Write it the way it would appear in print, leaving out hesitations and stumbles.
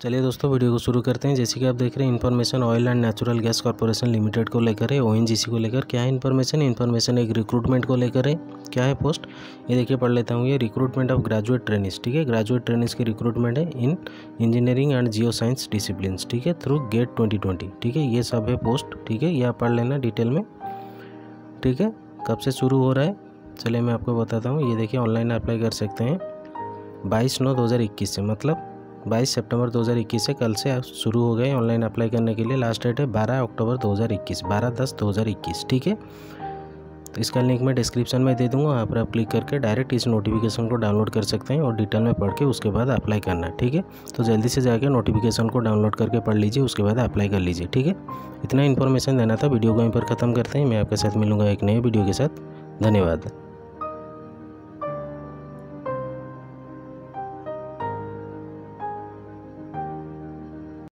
चलिए दोस्तों वीडियो को शुरू करते हैं। जैसे कि आप देख रहे हैं information oil and natural gas corporation limited को लेकर है, ओएनजीसी को लेकर। क्या है इन्फॉर्मेशन एक रिक्रूटमेंट को लेकर है। क्या है पोस्ट, ये देखिए पढ़ लेता हूँ। ये रिक्रूटमेंट ऑफ ग्रेजुएट ट्रेनिस, ठीक है, ग्रेजुएट ट्रेनिस की रिक्रूटमेंट है in engineering and geo science discipline, ठीक है, थ्रू गेट 2020, ठीक है। ये सब है पोस्ट, ठीक है, ये आप पढ़ लेना डिटेल में, ठीक है। कब से शुरू हो रहा है चलिए मैं आपको बताता हूँ। ये देखिए ऑनलाइन अप्लाई कर सकते हैं 22/9/2021 से, मतलब 22 सितंबर 2021 से, कल से शुरू हो गए ऑनलाइन अप्लाई करने के लिए। लास्ट डेट है 12 अक्टूबर 2021, 12/10/2021, ठीक है। तो इसका लिंक मैं डिस्क्रिप्शन में दे दूंगा, वहाँ पर आप क्लिक करके डायरेक्ट इस नोटिफिकेशन को डाउनलोड कर सकते हैं और डिटेल में पढ़ के उसके बाद अप्लाई करना, ठीक है। तो जल्दी से जाकर नोटिफिकेशन को डाउनलोड करके पढ़ लीजिए, उसके बाद अप्लाई कर लीजिए, ठीक है। इतना इन्फॉर्मेशन देना था। वीडियो को यहीं पर ख़त्म करते हैं। मैं आपके साथ मिलूँगा एक नए वीडियो के साथ। धन्यवाद।